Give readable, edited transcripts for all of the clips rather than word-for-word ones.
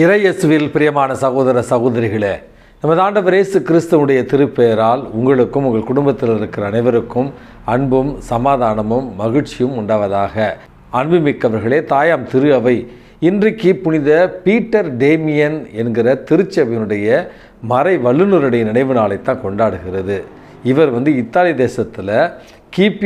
இறையேசுவில் பிரியமான சகோதர சகோதரிகளே, நமது ஆண்டவர் இயேசு கிறிஸ்துவுடைய திருப்பெயரால் உங்களுக்கும் உங்கள் குடும்பத்தில் இருக்கிற அனைவருக்கும் அன்பும் சமாதானமும் மகிழ்ச்சியும் உண்டாவதாக. அன்புமிக்கவர்களே, தாயாம் திரு அவை இன்றைக்கு புனித பீட்டர் டேமியன் என்கிற திருச்சபையினுடைய மறை வல்லுநருடைய நினைவு நாளைத்தான் கொண்டாடுகிறது. இவர் இத்தாலி தேசத்தில் கிபி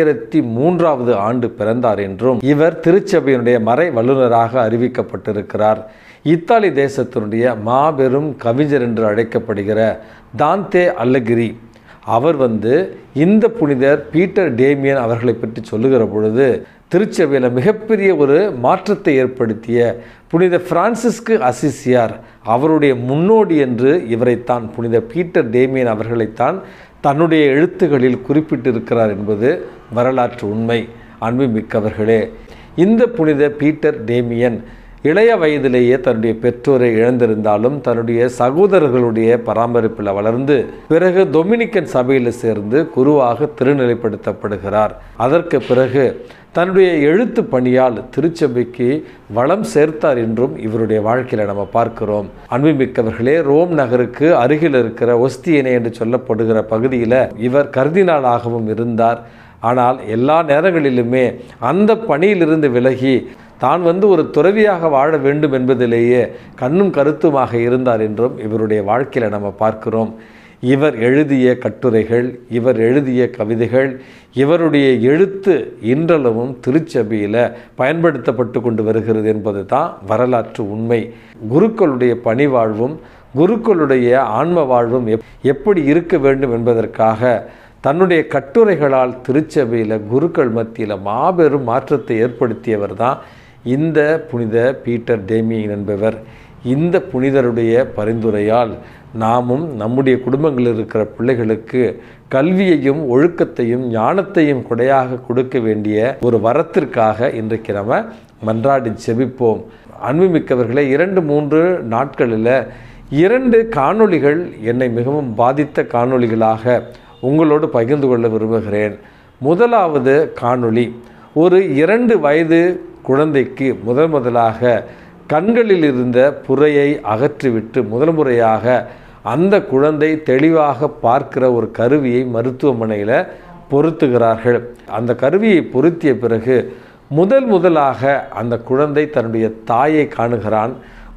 1003 ஆண்டு பிறந்தார் என்றும் இவர் திருச்சபையினுடைய மறை வல்லுநராக அறிவிக்கப்பட்டிருக்கிறார். இத்தாலி தேசத்தினுடைய மாபெரும் கவிஞர் என்று அழைக்கப்படுகிற தாந்தே அல்லிகிரி அவர் இந்த புனிதர் பீட்டர் டேமியன் அவர்களை பற்றி சொல்லுகிற பொழுது திருச்சபையில் மிகப்பெரிய ஒரு மாற்றத்தை ஏற்படுத்திய புனித பிரான்சிஸ்கு அசிசியார் அவருடைய முன்னோடி என்று இவரைத்தான் புனித பீட்டர் டேமியன் அவர்களைத்தான் தன்னுடைய எழுத்துகளில் குறிப்பிட்டிருக்கிறார் என்பது வரலாற்று உண்மை. அன்புமிக்கவர்களே, இந்த புனித பீட்டர் டேமியன் இளைய வயதிலேயே தன்னுடைய பெற்றோரை இழந்திருந்தாலும் தன்னுடைய சகோதரர்களுடைய பராமரிப்பில் வளர்ந்து பிறகு டொமினிக்கன் சபையில் சேர்ந்து குருவாக திருநிலைப்படுத்தப்படுகிறார். அதற்கு பிறகு தன்னுடைய எழுத்து பணியால் திருச்சபைக்கு வளம் சேர்த்தார் என்றும் இவருடைய வாழ்க்கையில் நம்ம பார்க்கிறோம். அன்புமிக்கவர்களே, ரோம் நகருக்கு அருகில் இருக்கிற ஒஸ்தியனே என்று சொல்லப்படுகிற பகுதியில் இவர் கர்தினாலாகவும் இருந்தார். ஆனால் எல்லா நேரங்களிலுமே அந்த பணியிலிருந்து விலகி தான் ஒரு துறவியாக வாழ வேண்டும் என்பதிலேயே கண்ணும் கருத்துமாக இருந்தார் என்றும் இவருடைய வாழ்க்கையில் நம்ம பார்க்கிறோம். இவர் எழுதிய கட்டுரைகள், இவர் எழுதிய கவிதைகள், இவருடைய எழுத்து இன்றளவும் திருச்சபையில் பயன்படுத்தப்பட்டு கொண்டு வருகிறது என்பது தான் வரலாற்று உண்மை. குருக்களுடைய பணிவாழ்வும் குருக்களுடைய ஆன்ம வாழ்வும் எப்படி இருக்க வேண்டும் என்பதற்காக தன்னுடைய கட்டுரைகளால் திருச்சபையில் குருக்கள் மத்தியில் மாபெரும் மாற்றத்தை ஏற்படுத்தியவர் தான் இந்த புனித பீட்டர் டேமியன் என்பவர். இந்த புனிதருடைய பரிந்துரையால் நாமும் நம்முடைய குடும்பங்களில் இருக்கிற பிள்ளைகளுக்கு கல்வியையும் ஒழுக்கத்தையும் ஞானத்தையும் கொடையாக கொடுக்க வேண்டிய ஒரு வரத்திற்காக இன்றைக்கு நம்ம மன்றாடி செபிப்போம். அன்புமிக்கவர்களே, 2-3 நாட்களில் 2 காணொளிகள் என்னை மிகவும் பாதித்த காணொளிகளாக உங்களோடு பகிர்ந்து கொள்ள விரும்புகிறேன். முதலாவது காணொளி, ஒரு 2 வயது குழந்தைக்கு முதலாக கண்களில் இருந்த புரையை அகற்றிவிட்டு முதல் முறையாக அந்த குழந்தை தெளிவாக பார்க்கிற ஒரு கருவியை மருத்துவமனையில் பொருத்துகிறார்கள். அந்த கருவியை பொருத்திய பிறகு முதலாக அந்த குழந்தை தன்னுடைய தாயை காணுகிறான்.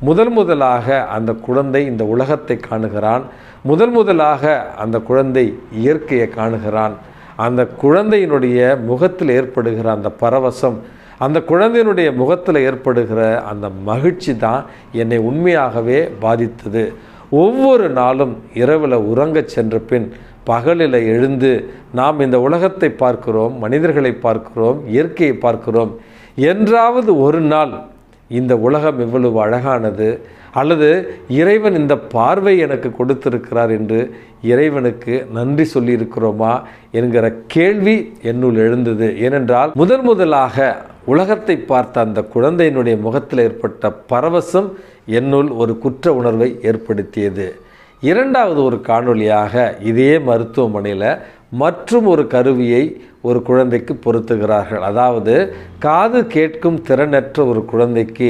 முதலாக அந்த குழந்தை இந்த உலகத்தை காணுகிறான். முதலாக அந்த குழந்தை இயற்கையை காணுகிறான். அந்த குழந்தையினுடைய முகத்தில் ஏற்படுகிற அந்த பரவசம், அந்த குழந்தையினுடைய முகத்தில் ஏற்படுகிற அந்த மகிழ்ச்சி தான் என்னை உண்மையாகவே பாதித்தது. ஒவ்வொரு நாளும் இரவில் உறங்கச் சென்ற பின் பகலில் எழுந்து நாம் இந்த உலகத்தை பார்க்கிறோம், மனிதர்களை பார்க்கிறோம், இயற்கையை பார்க்கிறோம். என்றாவது ஒரு நாள் இந்த உலகம் எவ்வளவு அழகானது, அல்லது இறைவன் இந்த பார்வை எனக்கு கொடுத்திருக்கிறார் என்று இறைவனுக்கு நன்றி சொல்லியிருக்கிறோமா என்கிற கேள்வி என்னுள் எழுந்தது. ஏனென்றால் முதலாக உலகத்தை பார்த்த அந்த குழந்தையினுடைய முகத்தில் ஏற்பட்ட பரவசம் என்னுள் ஒரு குற்ற உணர்வை ஏற்படுத்தியது. இரண்டாவது ஒரு காணொளியாக இதே மருத்துவமனையில் மற்றும் ஒரு கருவியை ஒரு குழந்தைக்கு பொருத்துகிறார்கள். அதாவது காது கேட்கும் திறனற்ற ஒரு குழந்தைக்கு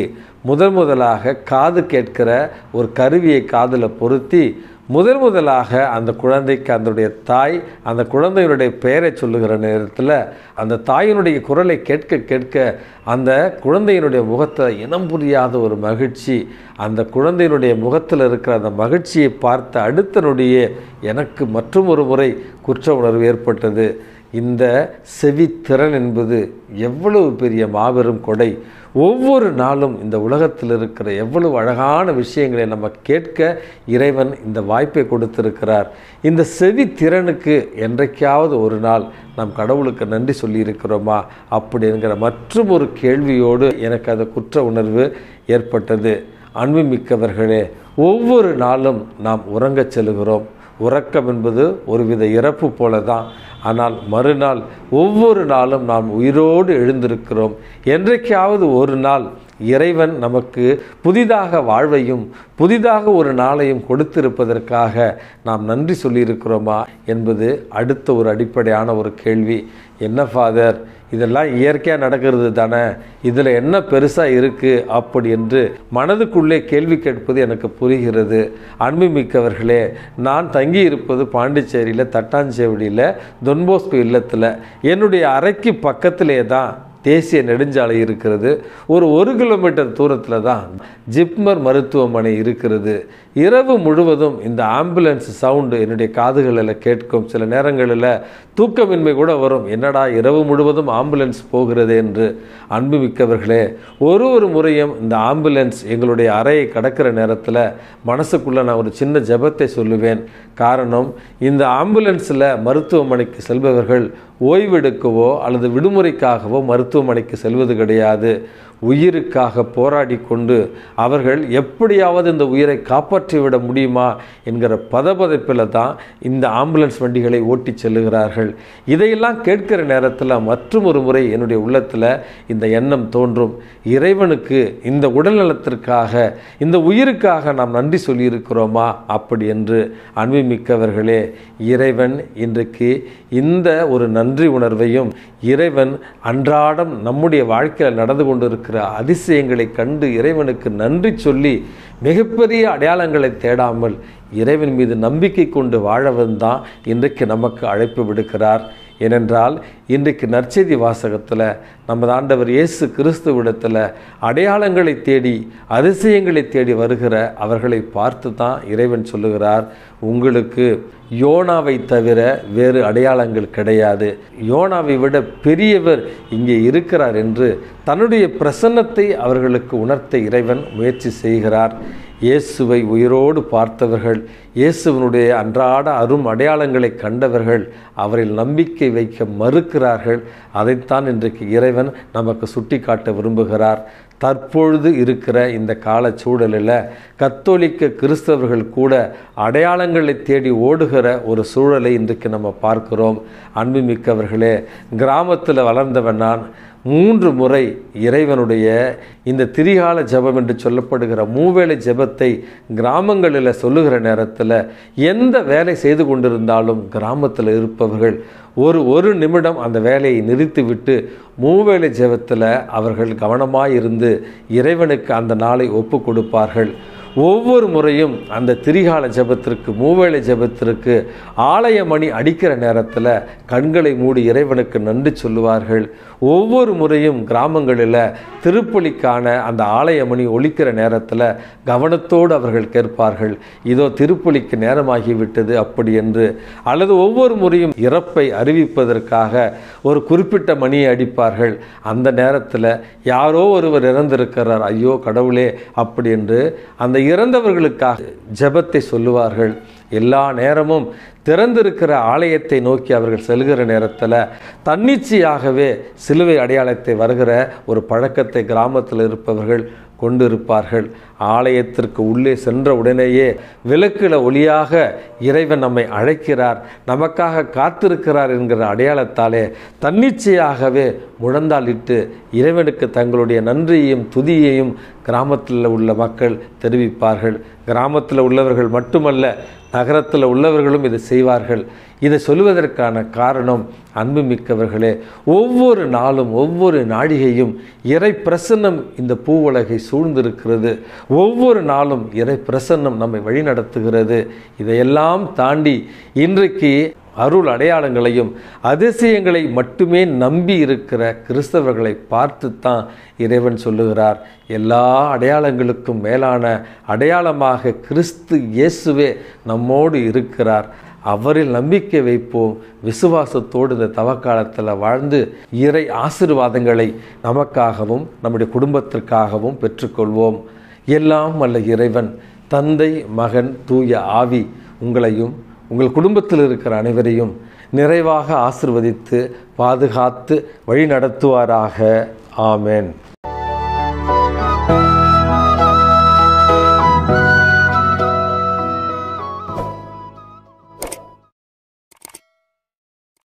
முதலாக காது கேட்கிற ஒரு கருவியை காதில் பொருத்தி முதலாக அந்த குழந்தைக்கு அதனுடைய தாய் அந்த குழந்தையினுடைய பெயரை சொல்லுகிற நேரத்தில் அந்த தாயினுடைய குரலை கேட்க அந்த குழந்தையினுடைய முகத்தில் இனம் புரியாத ஒரு மகிழ்ச்சி, அந்த குழந்தையினுடைய முகத்தில் இருக்கிற அந்த மகிழ்ச்சியை பார்த்த அடுத்த நொடியே எனக்கு மற்றும் ஒரு முறை குற்ற உணர்வு ஏற்பட்டது. இந்த செவித்திறன் என்பது எவ்வளவு பெரிய மாபெரும் கொடை. ஒவ்வொரு நாளும் இந்த உலகத்தில் இருக்கிற எவ்வளவு அழகான விஷயங்களை நம்ம கேட்க இறைவன் இந்த வாய்ப்பை கொடுத்திருக்கிறார். இந்த செவித்திறனுக்கு என்றைக்காவது ஒரு நாள் நாம் கடவுளுக்கு நன்றி சொல்லியிருக்கிறோமா அப்படிங்கிற மற்றும் ஒரு கேள்வியோடு எனக்கு அந்த குற்ற உணர்வு ஏற்பட்டது. அன்புமிக்கவர்களே, ஒவ்வொரு நாளும் நாம் உறங்கச் செல்கிறோம். உறக்கம் என்பது ஒருவித இறப்பு போல தான். ஆனால் மறுநாள் ஒவ்வொரு நாளும் நாம் உயிரோடு எழுந்திருக்கிறோம். என்றைக்காவது ஒரு நாள் இறைவன் நமக்கு புதிதாக வாழ்வையும் புதிதாக ஒரு நாளையும் கொடுத்திருப்பதற்காக நாம் நன்றி சொல்லியிருக்கிறோமா என்பது அடுத்த ஒரு அடிப்படையான ஒரு கேள்வி. என்ன ஃபாதர், இதெல்லாம் இயற்கையாக நடக்கிறது தானே, இதில் என்ன பெருசாக இருக்குது அப்படி என்று மனதுக்குள்ளே கேள்வி கேட்பது எனக்கு புரிகிறது. அன்புமிக்கவர்களே, நான் தங்கி இருப்பது பாண்டிச்சேரியில் தட்டாஞ்சேவடியில் தொன்போஸ்கோ இல்லத்தில். என்னுடைய அறைக்கு பக்கத்திலே தான் தேசிய நெடுஞ்சாலை இருக்கிறது. ஒரு கிலோமீட்டர் தூரத்தில் தான் ஜிப்மர் மருத்துவமனை இருக்கிறது. இரவு முழுவதும் இந்த ஆம்புலன்ஸ் சவுண்டு என்னுடைய காதுகளில் கேட்கும். சில நேரங்களில் தூக்கமின்மை கூட வரும், என்னடா இரவு முழுவதும் ஆம்புலன்ஸ் போகிறது என்று. அன்புமிக்கவர்களே, ஒரு முறையும் இந்த ஆம்புலன்ஸ் எங்களுடைய அறையை கடக்கிற நேரத்தில் மனசுக்குள்ளே நான் ஒரு சின்ன ஜெபத்தை சொல்லுவேன். காரணம், இந்த ஆம்புலன்ஸில் மருத்துவமனைக்கு செல்பவர்கள் ஓய்வெடுக்கவோ அல்லது விடுமுறைக்காகவோ மருத்துவமனைக்கு செல்வது கிடையாது. உயிருக்காக போராடி கொண்டு அவர்கள் எப்படியாவது இந்த உயிரை காப்பாற்றிவிட முடியுமா என்கிற பதபதைப்பில் தான் இந்த ஆம்புலன்ஸ் வண்டிகளை ஓட்டி செல்லுகிறார்கள். இதையெல்லாம் கேட்கிற நேரத்தில் மற்றும் ஒரு முறை என்னுடைய உள்ளத்தில் இந்த எண்ணம் தோன்றும். இறைவனுக்கு இந்த உடல்நலத்திற்காக, இந்த உயிருக்காக நாம் நன்றி சொல்லியிருக்கிறோமா அப்படி என்று. அன்புமிக்கவர்களே, இறைவன் இன்றைக்கு இந்த ஒரு நன்றி உணர்வையும், இறைவன் அன்றாடம் நம்முடைய வாழ்க்கையில் நடந்து கொண்டிருக்கிற அதிசயங்களை கண்டு இறைவனுக்கு நன்றி சொல்லி மிகப்பெரிய அடையாளங்களை தேடாமல் இறைவன் மீது நம்பிக்கை கொண்டு வாழவன் தான் இன்றைக்கு நமக்கு அழைப்பு விடுக்கிறார். ஏனென்றால் இன்றைக்கு நற்செய்தி வாசகத்தில் நமது ஆண்டவர் இயேசு கிறிஸ்துவிடத்தில் அடையாளங்களை தேடி அதிசயங்களை தேடி வருகிற அவர்களை பார்த்து தான் இறைவன் சொல்லுகிறார், உங்களுக்கு யோனாவை தவிர வேறு அடையாளங்கள் கிடையாது, யோனாவை விட பெரியவர் இங்கே இருக்கிறார் என்று தன்னுடைய பிரசன்னத்தை அவர்களுக்கு உணர்த்த இறைவன் முயற்சி செய்கிறார். இயேசுவை உயிரோடு பார்த்தவர்கள், இயேசுவனுடைய அன்றாட அரும் அடையாளங்களை கண்டவர்கள் அவரில் நம்பிக்கை வைக்க மறுக்கிறார்கள். அதைத்தான் இன்றைக்கு இறைவன் நமக்கு சுட்டி காட்ட விரும்புகிறார். தற்பொழுது இருக்கிற இந்த கால சூழலில் கத்தோலிக்க கிறிஸ்தவர்கள் கூட அடையாளங்களை தேடி ஓடுகிற ஒரு சூழலை இன்றைக்கு நம்ம பார்க்கிறோம். அன்புமிக்கவர்களே, கிராமத்தில் வளர்ந்தவன் நான் 3 முறை இறைவனுடைய இந்த திரிகால ஜெபம் என்று சொல்லப்படுகிற மூவேளை ஜெபத்தை கிராமங்களில் சொல்லுகிற நேரத்தில் எந்த வேலை செய்து கொண்டிருந்தாலும் கிராமத்தில் இருப்பவர்கள் ஒரு நிமிடம் அந்த வேலையை நிறுத்திவிட்டு மூவேளை ஜெபத்தில் அவர்கள் கவனமாயிருந்து இறைவனுக்கு அந்த நாளை ஒப்பு கொடுப்பார்கள். ஒவ்வொரு முறையும் அந்த திரிகால ஜெபத்திற்கு, மூவேளை ஜெபத்திற்கு ஆலய மணி அடிக்கிற நேரத்தில் கண்களை மூடி இறைவனுக்கு நன்றி சொல்லுவார்கள். ஒவ்வொரு முறையும் கிராமங்களில் திருப்பலிக்கான அந்த ஆலய மணி ஒலிக்கிற நேரத்தில் கவனத்தோடு அவர்கள் கேட்பார்கள், இதோ திருப்பலிக்கு நேரமாகிவிட்டது அப்படி என்று. அல்லது ஒவ்வொரு முறையும் இறப்பை அறிவிப்பதற்காக ஒரு குறிப்பிட்ட மணியை அடிப்பார்கள். அந்த நேரத்தில் யாரோ ஒருவர் இறந்திருக்கிறார், ஐயோ கடவுளே அப்படி என்று அந்த இறந்தவர்களுக்காக ஜெபத்தை சொல்லுவார்கள். எல்லா நேரமும் திறந்திருக்கிற ஆலயத்தை நோக்கி அவர்கள் செல்கிற நேரத்தில் தன்னிச்சையாகவே சிலுவை அடையாளத்தை வருகிற ஒரு பழக்கத்தை கிராமத்தில் இருப்பவர்கள் கொண்டிருப்பார்கள். ஆலயத்திற்கு உள்ளே சென்ற உடனேயே விளக்குல ஒளியாக இறைவன் நம்மை அழைக்கிறார், நமக்காக காத்திருக்கிறார் என்கிற அடையாளத்தாலே தன்னிச்சையாகவே முழந்தாளிட்டு இறைவனுக்கு தங்களுடைய நன்றியையும் துதியையும் கிராமத்தில் உள்ள மக்கள் தெரிவிப்பார்கள். கிராமத்தில் உள்ளவர்கள் மட்டுமல்ல, நகரத்தில் உள்ளவர்களும் இதை செய்வார்கள். இதை சொல்வதற்கான காரணம், அன்புமிக்கவர்களே, ஒவ்வொரு நாளும் ஒவ்வொரு நாழிகையும் இறை பிரசன்னம் இந்த பூவுலகை சூழ்ந்திருக்கிறது. ஒவ்வொரு நாளும் இறை பிரசன்னம் நம்மை வழிநடத்துகிறது. இதையெல்லாம் தாண்டி இன்றைக்கு அருள் அடையாளங்களையும் அதிசயங்களை மட்டுமே நம்பி இருக்கிற கிறிஸ்தவர்களை பார்த்து தான் இறைவன் சொல்லுகிறார், எல்லா அடையாளங்களுக்கும் மேலான அடையாளமாக கிறிஸ்து இயேசுவே நம்மோடு இருக்கிறார். அவரில் நம்பிக்கை வைப்போம். விசுவாசத்தோடு இந்த தவக்காலத்தில் வாழ்ந்து இறை ஆசீர்வாதங்களை நமக்காகவும் நம்முடைய குடும்பத்திற்காகவும் பெற்றுக்கொள்வோம். எல்லாம் வல்ல இறைவன், தந்தை, மகன், தூய ஆவி உங்களையும் உங்கள் குடும்பத்தில் இருக்கிற அனைவரையும் நிறைவாக ஆசீர்வதித்து பாதுகாத்து வழி நடத்துவாராக. ஆமென்.